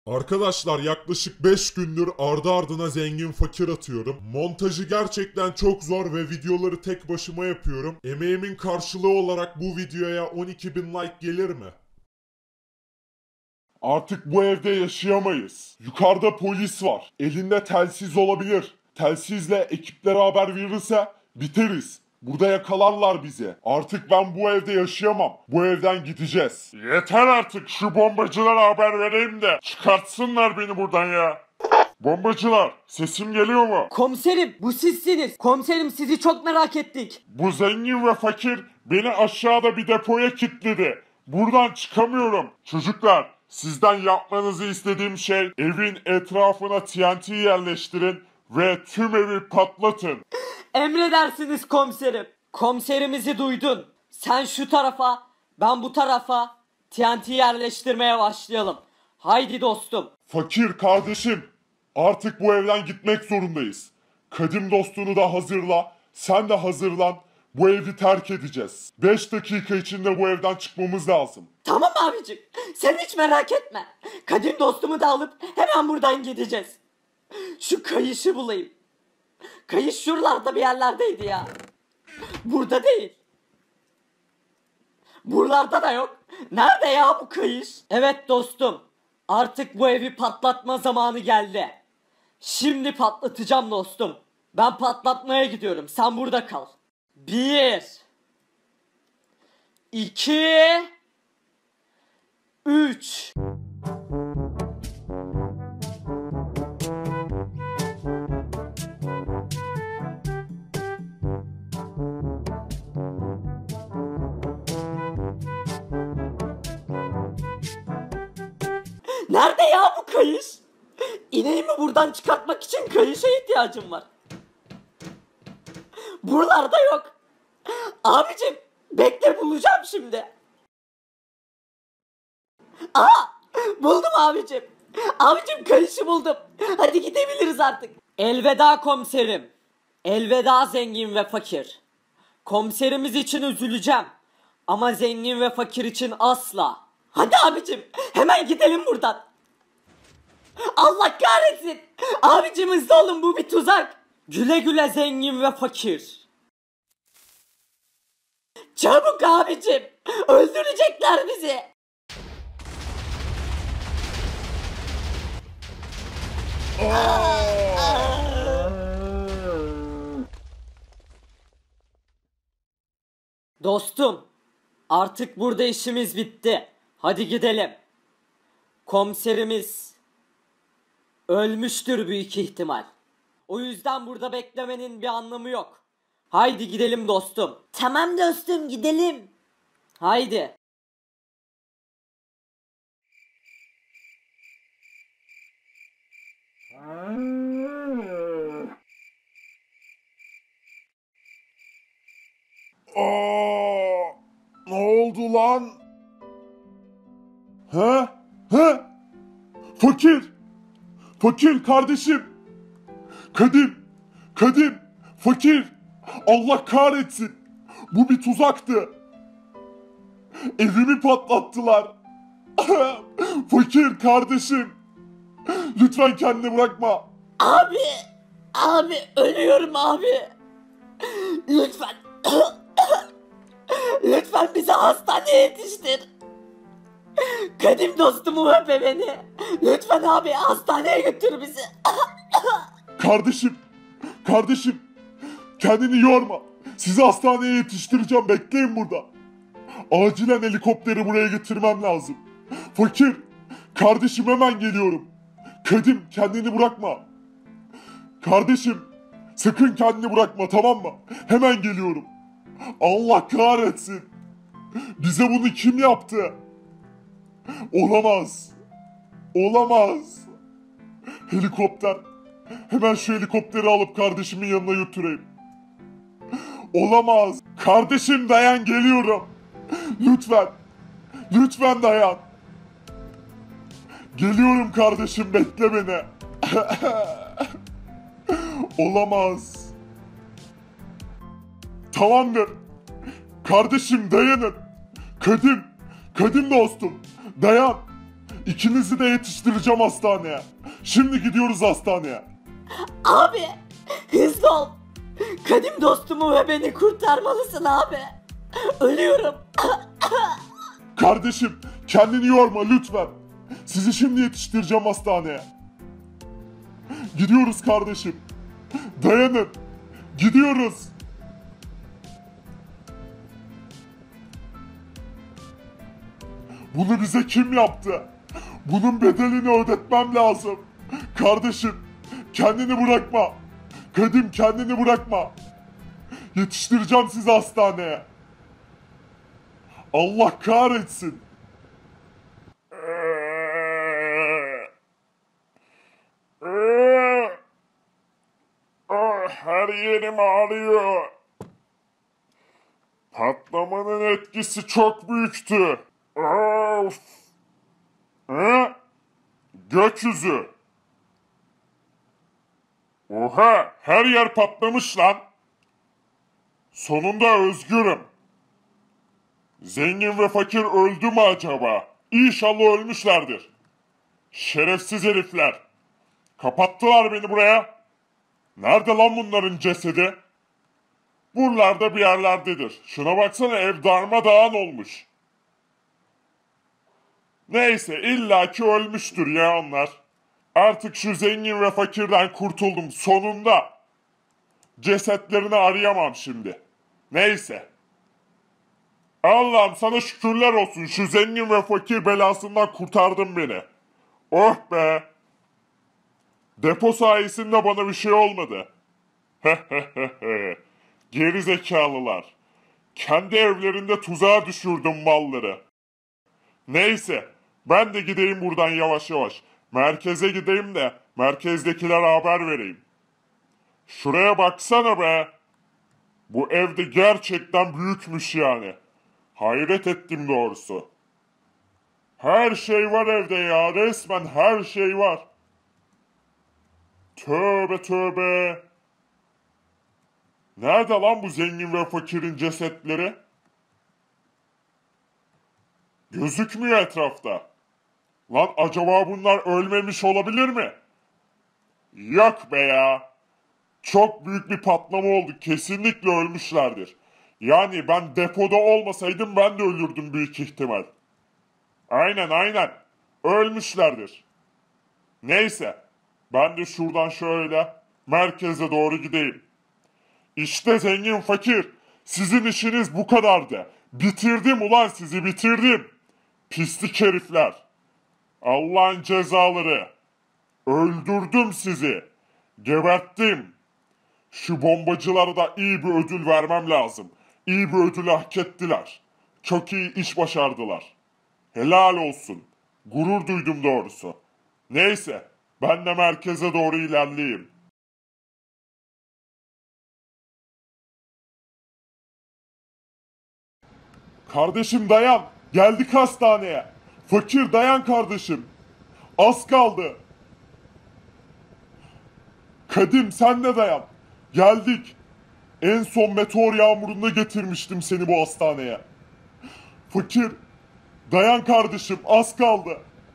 Arkadaşlar yaklaşık 5 gündür ardı ardına zengin fakir atıyorum. Montajı gerçekten çok zor ve videoları tek başıma yapıyorum. Emeğimin karşılığı olarak bu videoya 12.000 like gelir mi? Artık bu evde yaşayamayız. Yukarıda polis var. Elinde telsiz olabilir. Telsizle ekiplere haber verirse biteriz. Burada yakalarlar bizi. Artık ben bu evde yaşayamam. Bu evden gideceğiz. Yeter artık, şu bombacılara haber vereyim de çıkartsınlar beni buradan ya. Bombacılar, sesim geliyor mu? Komiserim, bu sizsiniz. Komiserim, sizi çok merak ettik. Bu zengin ve fakir beni aşağıda bir depoya kilitledi. Buradan çıkamıyorum. Çocuklar, sizden yapmanızı istediğim şey evin etrafına TNT yerleştirin ve tüm evi patlatın. Emredersiniz komiserim. Komiserimizi duydun. Sen şu tarafa, ben bu tarafa TNT yerleştirmeye başlayalım. Haydi dostum. Fakir kardeşim, artık bu evden gitmek zorundayız. Kadim dostunu da hazırla, sen de hazırlan. Bu evi terk edeceğiz. 5 dakika içinde bu evden çıkmamız lazım. Tamam abicim, sen hiç merak etme. Kadim dostumu da alıp hemen buradan gideceğiz. Şu kayışı bulayım. Kayış şuralarda bir yerlerdeydi ya. Burada değil. Buralarda da yok. Nerede ya bu kayış? Evet dostum. Artık bu evi patlatma zamanı geldi. Şimdi patlatacağım dostum. Ben patlatmaya gidiyorum. Sen burada kal. 1 2 3 Nerede ya bu kayış? İneğimi buradan çıkartmak için kayışa ihtiyacım var. Buralarda yok. Abicim bekle, bulacağım şimdi. Aha, buldum abicim. Abicim kayışı buldum. Hadi gidebiliriz artık. Elveda komiserim. Elveda zengin ve fakir. Komiserimiz için üzüleceğim. Ama zengin ve fakir için asla. Hadi abicim hemen gidelim buradan. Allah kahretsin. Abicim hızlı olun, bu bir tuzak. Güle güle zengin ve fakir. Çabuk abicim. Öldürecekler bizi. Dostum, artık burada işimiz bitti. Hadi gidelim. Komiserimiz ölmüştür büyük ihtimal. O yüzden burada beklemenin bir anlamı yok. Haydi gidelim dostum. Tamam dostum, gidelim. Haydi. Ne oldu lan? Ha? Fakir! Fakir kardeşim! Kadim! Fakir! Allah kahretsin! Bu bir tuzaktı! Evimi patlattılar! Fakir kardeşim! Lütfen kendini bırakma! Abi ölüyorum abi. Lütfen. Lütfen bizi hastaneye yetiştir. Kadim dostumu öpe beni. Lütfen abi, hastaneye götür bizi. Kardeşim! Kendini yorma! Sizi hastaneye yetiştireceğim, bekleyin burada! Acilen helikopteri buraya getirmem lazım. Fakir! Kardeşim hemen geliyorum! Kadim, kendini bırakma! Kardeşim! Sakın kendini bırakma, tamam mı? Hemen geliyorum! Allah kahretsin! Bize bunu kim yaptı? Olamaz! Helikopter! Hemen şu helikopteri alıp kardeşimin yanına götüreyim. Olamaz! Kardeşim dayan, geliyorum! Lütfen dayan! Geliyorum kardeşim, bekle beni! Olamaz! Tamamdır! Kardeşim dayanın! Kadim dostum, dayan! İkinizi de yetiştireceğim hastaneye. Şimdi gidiyoruz hastaneye. Abi hızlı ol. Kadim dostumu ve beni kurtarmalısın abi. Ölüyorum. Kardeşim kendini yorma lütfen. Sizi şimdi yetiştireceğim hastaneye. Gidiyoruz kardeşim. Dayanın. Gidiyoruz. Bunu bize kim yaptı? Bunun bedelini ödetmem lazım. Kardeşim kendini bırakma. Kadim kendini bırakma. Yetiştireceğim sizi hastaneye. Allah kahretsin. Her yerim ağrıyor. Patlamanın etkisi çok büyüktü. Of. Gökyüzü. Oha, her yer patlamış lan. Sonunda özgürüm. Zengin ve fakir öldü mü acaba? İnşallah ölmüşlerdir. Şerefsiz herifler. Kapattılar beni buraya. Nerede lan bunların cesedi? Buralarda bir yerlerdedir. Şuna baksana, ev darmadağın olmuş. Neyse illaki ölmüştür ya onlar. Artık şu zengin ve fakirden kurtuldum sonunda. Cesetlerini arayamam şimdi. Neyse. Allah'ım sana şükürler olsun, şu zengin ve fakir belasından kurtardın beni. Oh be. Depo sayesinde bana bir şey olmadı. Geri zekalılar. Kendi evlerinde tuzağa düşürdüm malları. Neyse, ben de gideyim buradan yavaş yavaş. Merkeze gideyim de merkezdekilere haber vereyim. Şuraya baksana be. Bu evde gerçekten büyükmüş yani. Hayret ettim doğrusu. Her şey var evde ya, resmen her şey var. Tövbe tövbe. Nerede lan bu zengin ve fakirin cesetleri? Gözükmüyor etrafta. Lan acaba bunlar ölmemiş olabilir mi? Yok be ya. Çok büyük bir patlama oldu. Kesinlikle ölmüşlerdir. Yani ben depoda olmasaydım ben de ölürdüm büyük ihtimal. Aynen. Ölmüşlerdir. Neyse. Ben de şuradan şöyle merkeze doğru gideyim. İşte zengin fakir. Sizin işiniz bu kadardı. Bitirdim ulan sizi, bitirdim. Pislik herifler. Allah'ın cezaları. Öldürdüm sizi. Geberttim. Şu bombacılara da iyi bir ödül vermem lazım. İyi bir ödül hak ettiler. Çok iyi iş başardılar. Helal olsun. Gurur duydum doğrusu. Neyse, ben de merkeze doğru ilerleyeyim. Kardeşim dayan. Geldik hastaneye. Fakir dayan kardeşim. Az kaldı. Kadim sen de dayan. Geldik. En son meteor yağmurunda getirmiştim seni bu hastaneye. Fakir dayan kardeşim, az kaldı.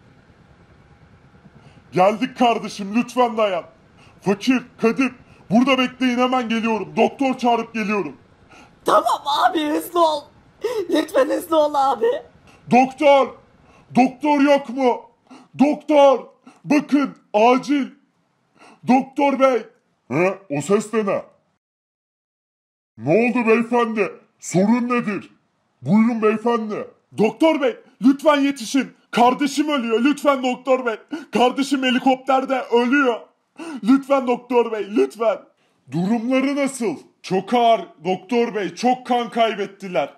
Geldik kardeşim, lütfen dayan. Fakir, Kadim burada bekleyin, hemen geliyorum. Doktor çağırıp geliyorum. Tamam abi hızlı ol. Lütfen hızlı ol abi. Doktor! Doktor yok mu? Doktor! Bakın acil! Doktor bey! O ses de ne? Ne oldu beyefendi? Sorun nedir? Buyurun beyefendi. Doktor bey lütfen yetişin. Kardeşim ölüyor, lütfen doktor bey. Kardeşim helikopterde ölüyor. Lütfen doktor bey, lütfen. Durumları nasıl? Çok ağır doktor bey, çok kan kaybettiler.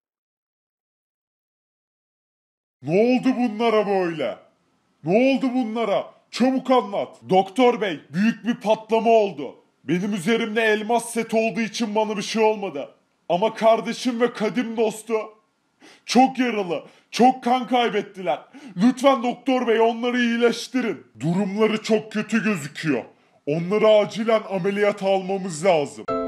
Ne oldu bunlara böyle? Ne oldu bunlara? Çabuk anlat. Doktor bey, büyük bir patlama oldu. Benim üzerimde elmas set olduğu için bana bir şey olmadı. Ama kardeşim ve kadim dostu çok yaralı, çok kan kaybettiler. Lütfen doktor bey onları iyileştirin. Durumları çok kötü gözüküyor. Onları acilen ameliyata almamız lazım.